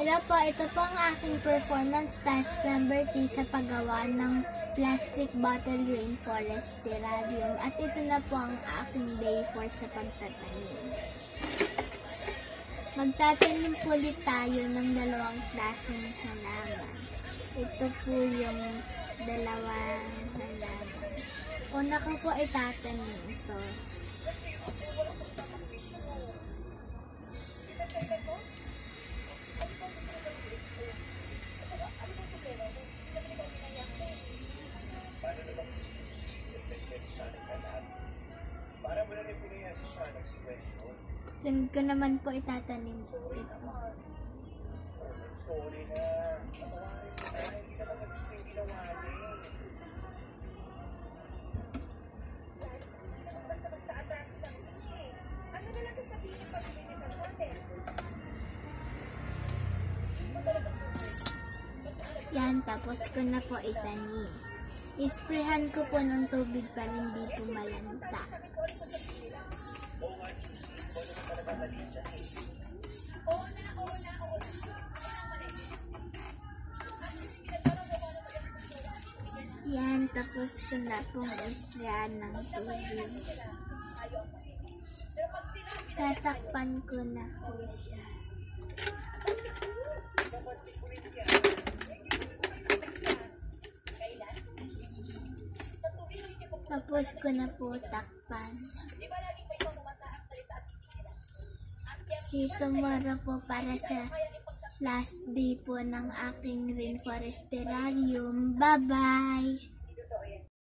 Hello po, ito po ang aking performance task number 3 sa paggawa ng plastic bottle rainforest terrarium. At ito na po ang aking day 4 sa pagtatanim. Magtatanim po ulit tayo ng dalawang klaseng halaman. Ito po yung dalawang halaman. Una ko po itatanim ito. Diyan ko naman po itatanim ito. Sorry na. Hindi naman gusto yung ginawa niya. Basta-basta atras lang niya eh. Ano na lang sasabihin yung pag-ibig sa hotel? Yan, tapos ko na po itanim. Isprehan ko po ng tubig para hindi po malanta. Yan, tapos ko na pong isprehan ng tubig. Tatakpan ko na po siya. Tapos ko na po takpan. See you tomorrow po para sa last day po ng aking rainforest terrarium. Bye-bye!